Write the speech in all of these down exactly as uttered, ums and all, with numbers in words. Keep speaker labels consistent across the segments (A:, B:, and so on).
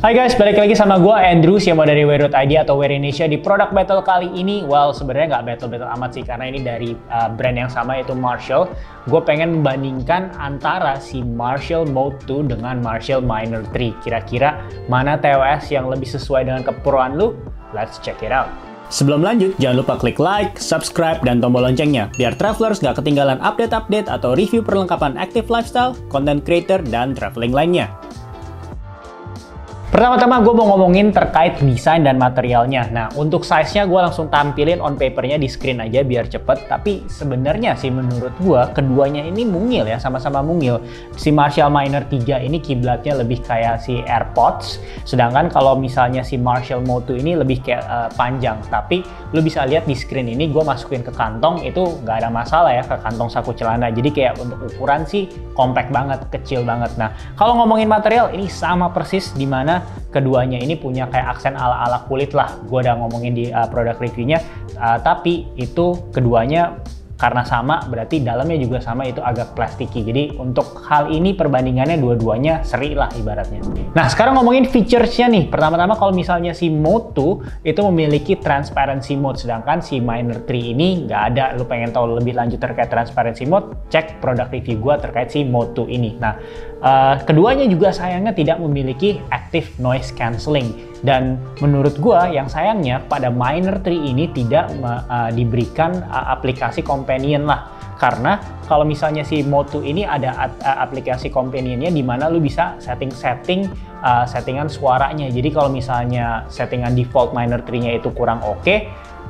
A: Hai guys, balik lagi sama gue Andrew, C M O dari Wear dot I D atau Wear Indonesia. Di product battle kali ini, well sebenarnya nggak battle-battle amat sih, karena ini dari uh, brand yang sama yaitu Marshall. Gue pengen membandingkan antara si Marshall Mode two dengan Marshall Minor three. Kira-kira mana T W S yang lebih sesuai dengan keperluan lu? Let's check it out. Sebelum lanjut, jangan lupa klik like, subscribe, dan tombol loncengnya biar travelers nggak ketinggalan update-update atau review perlengkapan active lifestyle, content creator, dan traveling lainnya. Pertama-tama gue mau ngomongin terkait desain dan materialnya. Nah, untuk size-nya gue langsung tampilin on paper-nya di screen aja biar cepet. Tapi sebenarnya sih menurut gue, keduanya ini mungil ya, sama-sama mungil. Si Marshall Minor three ini kiblatnya lebih kayak si AirPods. Sedangkan kalau misalnya si Marshall Mode two ini lebih kayak uh, panjang. Tapi lo bisa lihat di screen ini gue masukin ke kantong, itu nggak ada masalah ya, ke kantong saku celana. Jadi kayak untuk ukuran sih compact banget, kecil banget. Nah, kalau ngomongin material, ini sama persis dimana keduanya ini punya kayak aksen ala-ala kulit lah. Gue udah ngomongin di uh, produk reviewnya, uh, tapi itu keduanya karena sama berarti dalamnya juga sama, itu agak plastiki. Jadi untuk hal ini perbandingannya dua-duanya seri lah ibaratnya. Nah, sekarang ngomongin features-nya nih. Pertama-tama kalau misalnya si Mode two itu memiliki transparency mode, sedangkan si Minor three ini nggak ada. Lu pengen tahu lebih lanjut terkait transparency mode, cek produk review gua terkait si Mode two ini. Nah, uh, keduanya juga sayangnya tidak memiliki active noise cancelling. Dan menurut gua yang sayangnya pada Minor three ini tidak uh, diberikan uh, aplikasi companion lah. Karena kalau misalnya si Mode two ini ada uh, aplikasi companionnya di mana lu bisa setting-setting uh, settingan suaranya. Jadi kalau misalnya settingan default Minor three-nya itu kurang oke, okay,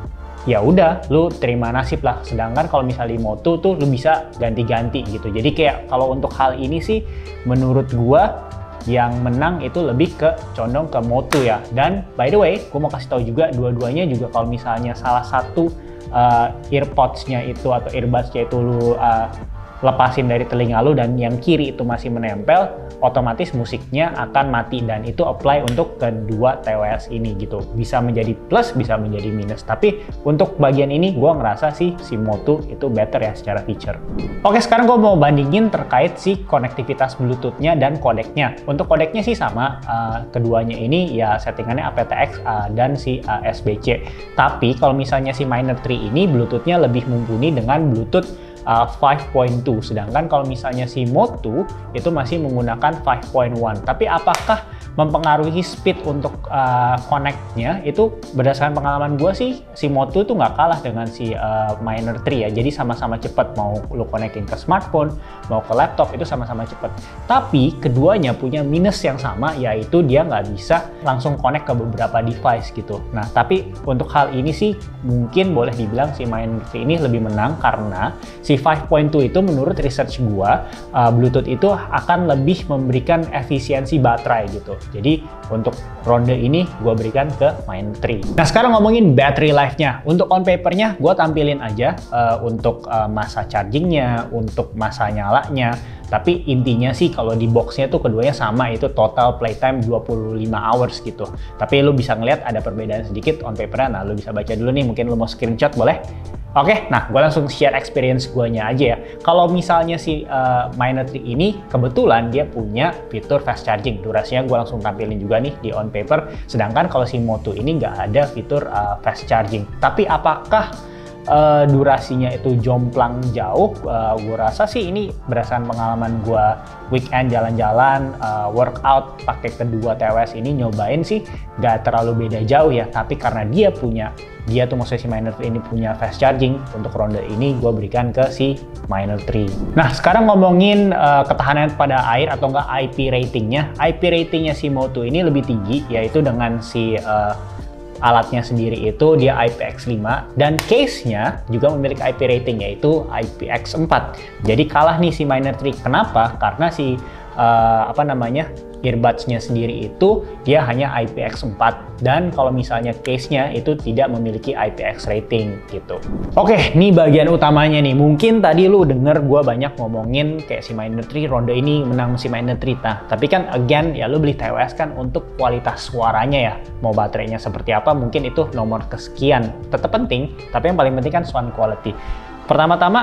A: ya udah lu terima nasib lah. Sedangkan kalau misalnya di Mode two tuh lu bisa ganti-ganti gitu. Jadi kayak kalau untuk hal ini sih menurut gua yang menang itu lebih ke condong ke Mode two ya. Dan by the way, gue mau kasih tahu juga dua-duanya juga kalau misalnya salah satu uh, earpods-nya itu atau earbuds-nya itu lu uh, lepasin dari telinga lu dan yang kiri itu masih menempel, otomatis musiknya akan mati, dan itu apply untuk kedua T W S ini gitu. Bisa menjadi plus, bisa menjadi minus. Tapi untuk bagian ini gue ngerasa sih si Mode two itu better ya secara feature. Oke, sekarang gue mau bandingin terkait si konektivitas Bluetooth-nya dan kodeknya. Untuk kodeknya sih sama, uh, keduanya ini ya settingannya A P T X uh, dan si uh, S B C. Tapi kalau misalnya si Minor three ini Bluetooth-nya lebih mumpuni dengan Bluetooth Uh, five point two, sedangkan kalau misalnya si Mode two itu masih menggunakan five point one. Tapi apakah mempengaruhi speed untuk uh, connect-nya? Itu berdasarkan pengalaman gue sih, si Mode two itu nggak kalah dengan si uh, Minor three ya. Jadi sama-sama cepat, mau lu connectin ke smartphone, mau ke laptop, itu sama-sama cepat. Tapi keduanya punya minus yang sama, yaitu dia nggak bisa langsung connect ke beberapa device gitu. Nah, tapi untuk hal ini sih mungkin boleh dibilang si Minor three ini lebih menang, karena si five point two itu menurut research gua, uh, Bluetooth itu akan lebih memberikan efisiensi baterai gitu. Jadi untuk ronde ini gua berikan ke Minor three. Nah, sekarang ngomongin battery life-nya. Untuk on paper-nya gua tampilin aja uh, untuk uh, masa charging-nya, untuk masa nyalanya. Tapi intinya sih kalau di box-nya tuh keduanya sama, itu total playtime dua puluh lima hours gitu. Tapi lu bisa ngeliat ada perbedaan sedikit on paper-nya. Nah, lu bisa baca dulu nih, mungkin lu mau screenshot boleh? Oke, okay, nah gue langsung share experience guanya aja ya. Kalau misalnya si uh, Minor three ini kebetulan dia punya fitur fast charging. Durasinya gue langsung tampilin juga nih di on paper. Sedangkan kalau si Mode two ini nggak ada fitur uh, fast charging. Tapi apakah uh, durasinya itu jomplang jauh? Uh, gue rasa sih ini berdasarkan pengalaman gue weekend jalan-jalan, uh, workout pakai kedua T W S ini, nyobain sih nggak terlalu beda jauh ya. Tapi karena dia punya dia tuh maksudnya si Minor three ini punya fast charging, untuk ronde ini gue berikan ke si Minor three. Nah, sekarang ngomongin uh, ketahanan pada air atau enggak I P ratingnya. I P ratingnya si Mode two ini lebih tinggi, yaitu dengan si uh, alatnya sendiri itu dia I P X five, dan case-nya juga memiliki I P rating yaitu I P X four. Jadi kalah nih si Minor three. Kenapa? Karena si uh, apa namanya earbuds-nya sendiri itu dia hanya I P X four, dan kalau misalnya case-nya itu tidak memiliki I P X rating gitu. Oke, ini bagian utamanya nih. Mungkin tadi lu denger gue banyak ngomongin kayak si Minor three ronde ini menang si Minor three. Nah, tapi kan again ya lu beli T W S kan untuk kualitas suaranya ya. Mau baterainya seperti apa mungkin itu nomor kesekian. Tetap penting, tapi yang paling penting kan sound quality. Pertama-tama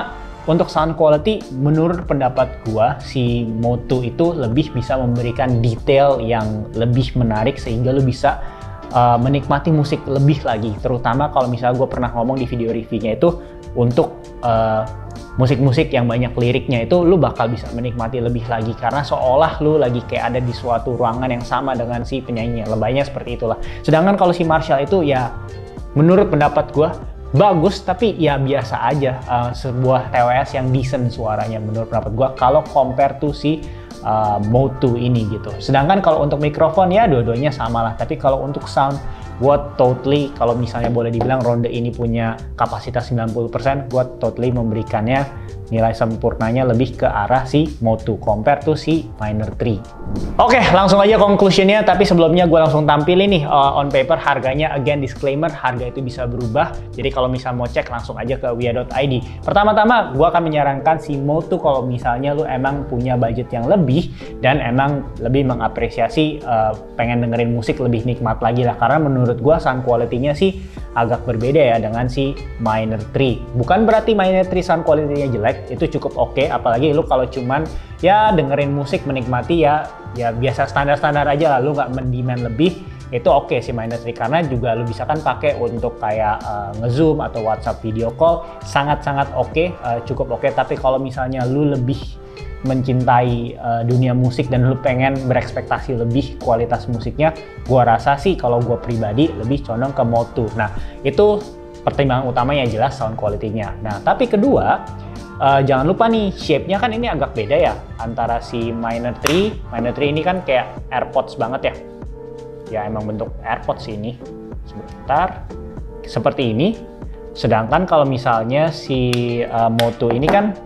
A: untuk sound quality, menurut pendapat gua, si Moto itu lebih bisa memberikan detail yang lebih menarik sehingga lu bisa uh, menikmati musik lebih lagi. Terutama kalau misalnya gue pernah ngomong di video reviewnya itu untuk uh, musik-musik yang banyak liriknya itu lu bakal bisa menikmati lebih lagi karena seolah lu lagi kayak ada di suatu ruangan yang sama dengan si penyanyinya. Lebaynya seperti itulah. Sedangkan kalau si Marshall itu ya menurut pendapat gua bagus tapi ya biasa aja, uh, sebuah T W S yang decent suaranya menurut pendapat gua kalau compare to si uh, Moto ini gitu. Sedangkan kalau untuk mikrofon ya dua-duanya sama lah, tapi kalau untuk sound gue totally, kalau misalnya boleh dibilang ronde ini punya kapasitas sembilan puluh persen, gue totally memberikannya nilai sempurnanya lebih ke arah si Moto compare to si Minor tiga. Oke, langsung aja conclusionnya, tapi sebelumnya gue langsung tampilin nih uh, on paper harganya. Again disclaimer, harga itu bisa berubah, jadi kalau misalnya mau cek langsung aja ke wia dot i d. Pertama-tama gue akan menyarankan si Moto kalau misalnya lu emang punya budget yang lebih dan emang lebih mengapresiasi uh, pengen dengerin musik lebih nikmat lagi lah, karena menurut menurut gua sound quality-nya sih agak berbeda ya dengan si Minor tiga. Bukan berarti Minor tiga sound quality-nya jelek, itu cukup oke, okay. Apalagi lu kalau cuman ya dengerin musik menikmati ya ya biasa standar-standar aja lah, lu nggak mendemand lebih, itu oke okay sih Minor tiga, karena juga lu bisa kan pakai untuk kayak uh, nge-zoom atau WhatsApp video call, sangat-sangat oke, okay, uh, cukup oke okay. Tapi kalau misalnya lu lebih mencintai uh, dunia musik dan lu pengen berekspektasi lebih kualitas musiknya, gua rasa sih kalau gua pribadi lebih condong ke Moto. Nah, itu pertimbangan utamanya jelas sound quality-nya. Nah, tapi kedua, uh, jangan lupa nih, shape-nya kan ini agak beda ya antara si Minor tiga. Minor tiga ini kan kayak AirPods banget ya. Ya emang bentuk AirPods ini. Sebentar. Seperti ini. Sedangkan kalau misalnya si uh, Moto ini kan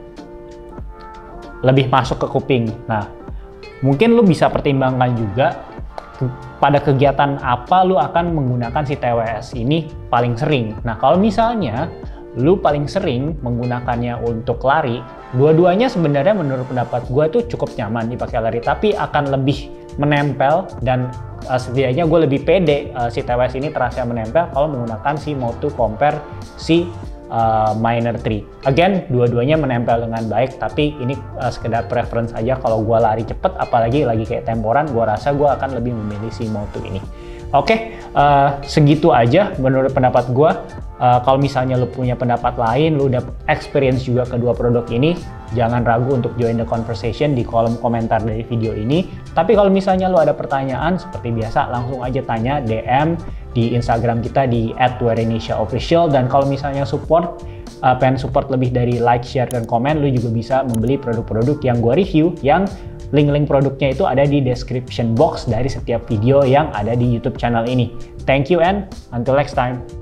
A: lebih masuk ke kuping. Nah, mungkin lu bisa pertimbangkan juga ke, pada kegiatan apa lu akan menggunakan si T W S ini paling sering. Nah, kalau misalnya lu paling sering menggunakannya untuk lari, dua-duanya sebenarnya menurut pendapat gue tuh cukup nyaman dipakai lari, tapi akan lebih menempel dan uh, setidaknya gue lebih pede uh, si T W S ini terasa menempel kalau menggunakan si Moto compare si Uh, Minor tiga. Again, dua-duanya menempel dengan baik, tapi ini uh, sekedar preference aja. Kalau gue lari cepet, apalagi lagi kayak temporan, gue rasa gue akan lebih memilih si Moto ini. Oke, okay, uh, segitu aja menurut pendapat gue. Uh, kalau misalnya lu punya pendapat lain, lu udah experience juga kedua produk ini, jangan ragu untuk join the conversation di kolom komentar dari video ini. Tapi kalau misalnya lu ada pertanyaan, seperti biasa langsung aja tanya D M di Instagram kita di at wearinisia official. Dan kalau misalnya support, uh, pengen support lebih dari like, share, dan komen, lu juga bisa membeli produk-produk yang gue review, yang link-link produknya itu ada di description box dari setiap video yang ada di YouTube channel ini. Thank you and until next time.